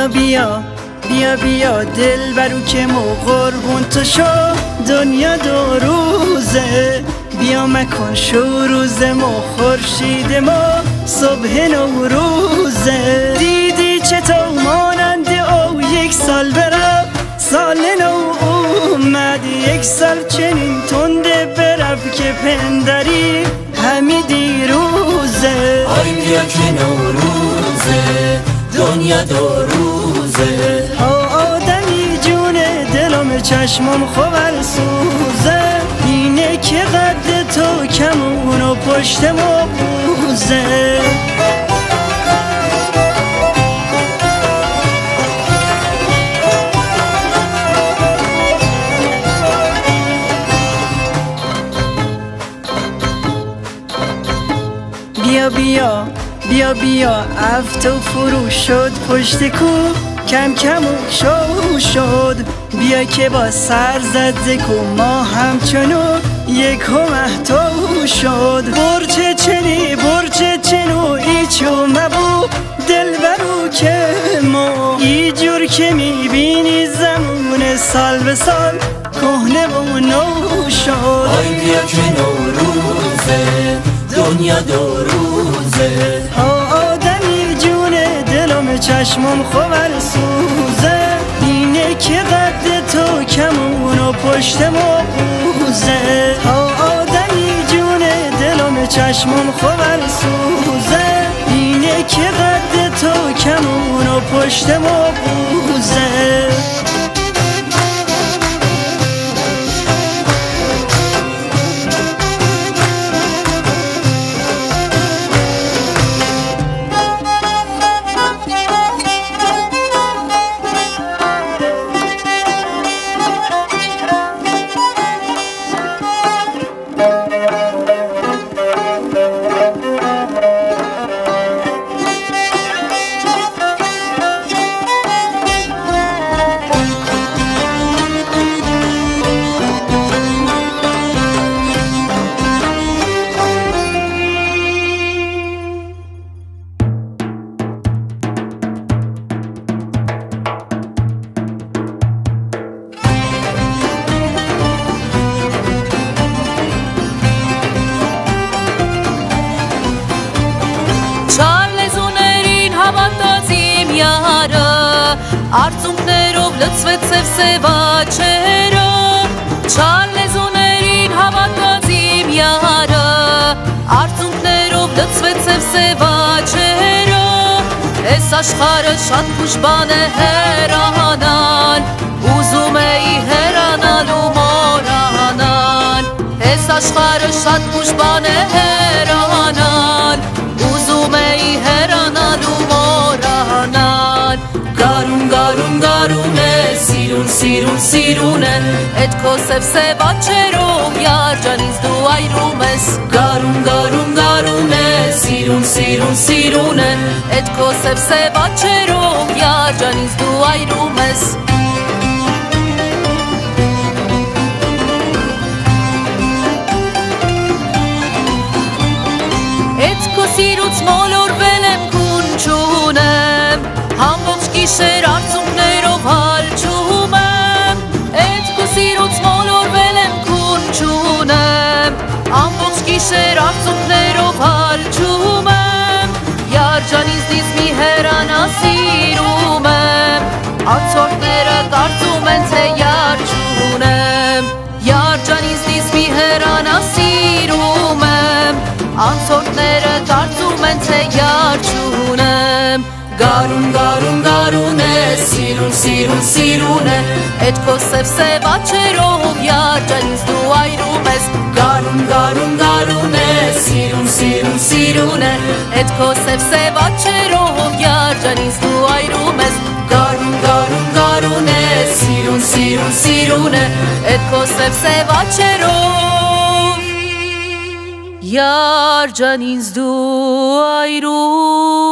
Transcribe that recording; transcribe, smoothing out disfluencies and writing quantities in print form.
بیا بیا بیا بیا دل برو که مو قربون تو شو دنیا دو روزه بیا مکن شو روز مو خورشید ما صبح نوروزه دیدی چطور مانند او یک سال برفت سال نو اومد یک سال چنین تنده برفت که پندری همی دیروزه آی بیا که نوروزه دنیا دو روزه آدمی جونه دلم چشمم خبر سوزه اینه که قد تو کمون و پشت ما بوزه بیا بیا بیا بیا افتو فرو شد پشت کو کم کم و شو شد بیا که با سر زد زکو ما همچنو یک محتو شد برچه چنی برچه چنو ایچو مبو دل برو که ما ای جور که میبینی زمون سال به سال کهنه و نو شد آی بیا که نوروزه دنیا دو روزه آدمی جونه دلم چشمم خبر سوزه اینه که قد تو کمون و پشت ما بوزه آدمی جونه دلم چشمم خبر سوزه اینه که قد تو کمون و پشت ما بوزه Արցունքներով լցվեց սևաչերը Չարլեզուներին հավատաց իմ յարը Արցունքներով լցվեց սևաչերը Այս աշխարհը շատ քուշ բան է հեռանալ Ուզում էի հեռանալ ու մոռանալ Այս աշխարհը շատ քուշ բան է հեռանալ Ուզում էի հեռանալ ու մոռանալ Գարուն է, սիրուն է Էդ քո սև աչերով յարջան ինձ դու այրում ես Գարուն է, սիրուն է Էդ քո սև աչերով յարջան ինձ դու այրում ես Էդ քո սիրուց մոլորվել եմ քուն չունեմ Ամբողջ գիշեր արցունքներով հալչում եմ Էդ քո սիրուց մոլորվել եմ քուն չունեմ Ամբողջ գիշեր արցունքներով հալչում եմ Յարջան ինձնից մի հեռանա սիրում եմ Անցորդները կարծում են թե յար չունեմ Յարջան ինձնից մի հեռանա սիրում եմ Անցորդները կարծում են թե յար չունեմ Գարուն է, սիրուն է Էդ քո սև աչերով յարջան ինձ դու այրում ես Գարուն է, սիրուն է Էդ քո սև աչերով յարջան ինձ դու այրում ես Գարուն է, սիրուն է Էդ քո սև աչերով յարջան ինձ դու այրում